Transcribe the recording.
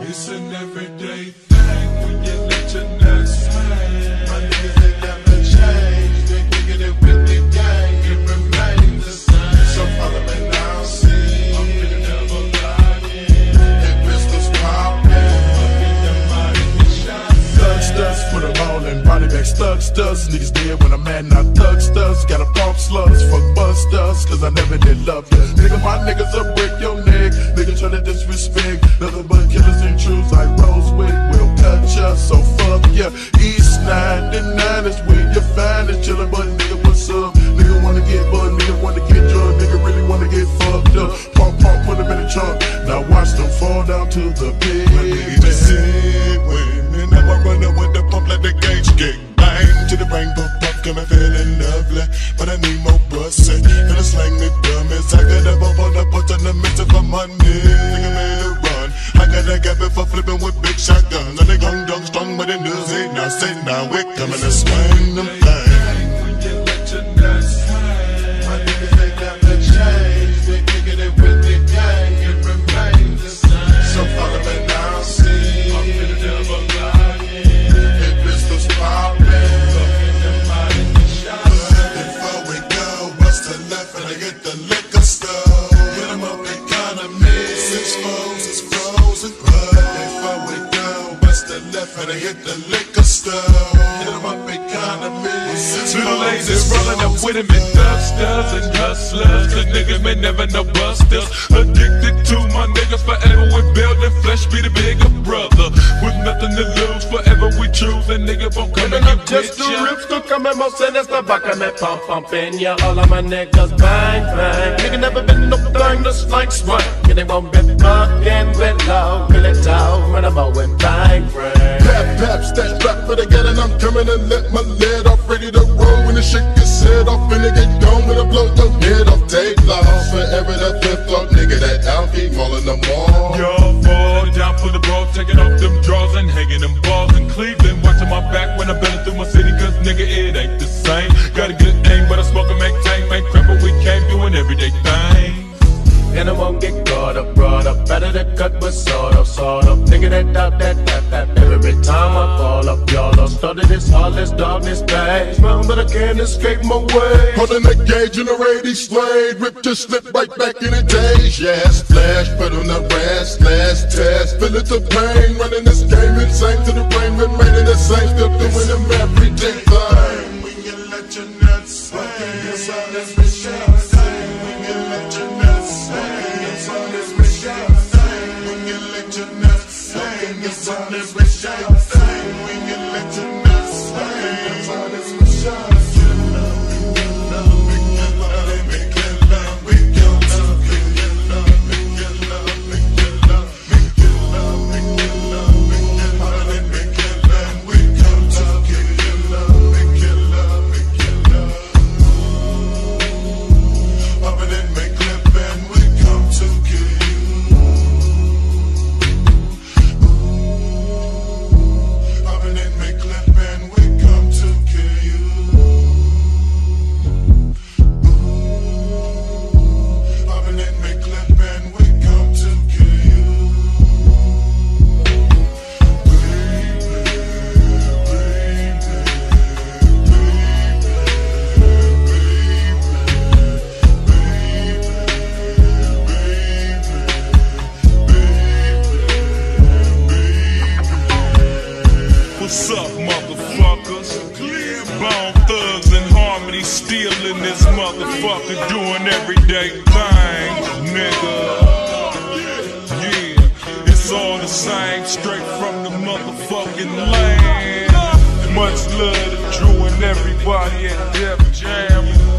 It's an everyday thing when you let your nuts hang. My niggas, they never change. They kicking it with the gang. It remains the same. So follow me now, see. I'm finna never lie. Hit pistols poppin'. Thug studs, put them all in body bags. Thug studs, niggas dead when I'm mad, not thug studs. Gotta pump slugs, fuck busters, cause I never did love you. Nigga, my niggas will break your neck. Nigga try to disrespect. Nothing but killers and truths like Rose with will cut ya. So fuck ya. East 99 is where you find it. Chillin', but nigga, what's up? Nigga wanna get butt, nigga wanna get drunk. Nigga really wanna get fucked up. Pump, pump, put them in the trunk. Now watch them fall down to the pit. And now I run up with the pump like the gauge get bang to the brain, pump, pump, got me feeling lovely, but I need more bustin'. Gonna slang the dummies, I got a bump on the butt on the mix of money. Nigga made a run, I got a gap before flipping with big shotguns. And they gung dung strong, but it does it now. Say now we're coming to swing them things. When you let your nuts hang, my niggas, they never change. They kicking it with the gang. It remains the same. So follow me now, see. I'm finna never lie. And I hit the liquor store. Hit 'em up economy. Little ladies rolling up with him in dusters and hustlers. Cause niggas may never know busters. Addicted to my niggas forever. We building flesh, be the bigger brother. With nothing to lose, forever we choose. And nigga won't come and get just two rips to come and most in this. The back of me pump, pump in ya. All of my niggas bang, bang. Nigga never been no thing just like swine. Yeah, they won't be fucking with low. Kill it out, run about with bang, bang. Pap, pap, stash back for the gun and I'm coming and let my lid off. Ready to roll when the shit gets set off. And it get gone when I blow your head off. Take loss forever that flip flop nigga that out keep mauling them all. Y'all fall down for the ball, taking off them drawers and hanging them balls in Cleveland. Watching my back when I'm belling through my city, cause nigga it ain't the same. Got a good aim, but I smoke and maintain. Make crap, but we came doing everyday things. And I won't get caught up, brought up. Better to cut with sort of. Nigga that doubt that. Every time I fall up, y'all are started this heartless darkness days. Run, but I can't escape my way. Holding the gauge in the radio slade. Rip to slip right back in the days. Yes, flash, put on the rest, last test. Feel it to pain, running this game insane to the brain, remaining the same. Still doing them everyday thing. When you let your nuts hang, it's on this machine. When you let your nuts hang, it's on this machine. When you let your nuts hang, it's on this machine. When you let your nuts hang, it's on this machine. What's up, motherfuckers? Bone thugs and harmony still in this motherfucker doing everyday things, nigga. Yeah, it's all the same, straight from the motherfucking land. Much love to Drew and everybody at Def Jam.